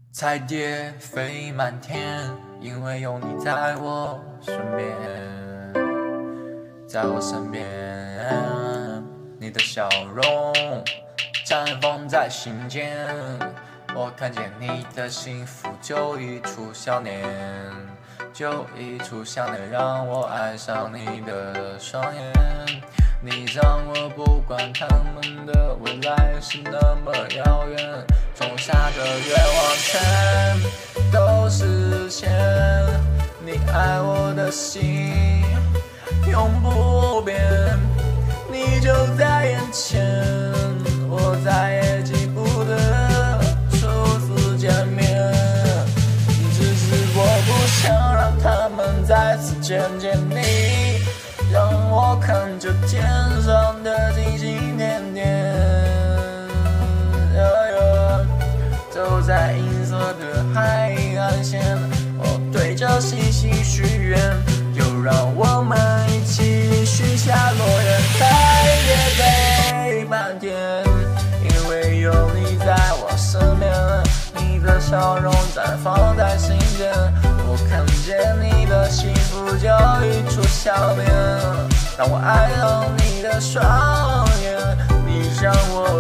彩蝶飞满天，因为有你在我身边，在我身边，你的笑容绽放在心间，我看见你的幸福就一出笑脸，就一出笑脸，让我爱上你的双眼。你让我不管他们的未来是那么遥远，种下的愿望全都实现。你爱我的心永不变，你就在眼前，我再也记不得初次见面。只是我不想让他们再次见见你，让我看着天上的星星点点，走在银色的海岸线，我对着星星许愿，就让我们一起许下诺言。彩蝶飞满天，因为有你在我身边，你的笑容绽放在心间，我看见你的幸福就一出笑脸，让我爱上你的双眼，你让我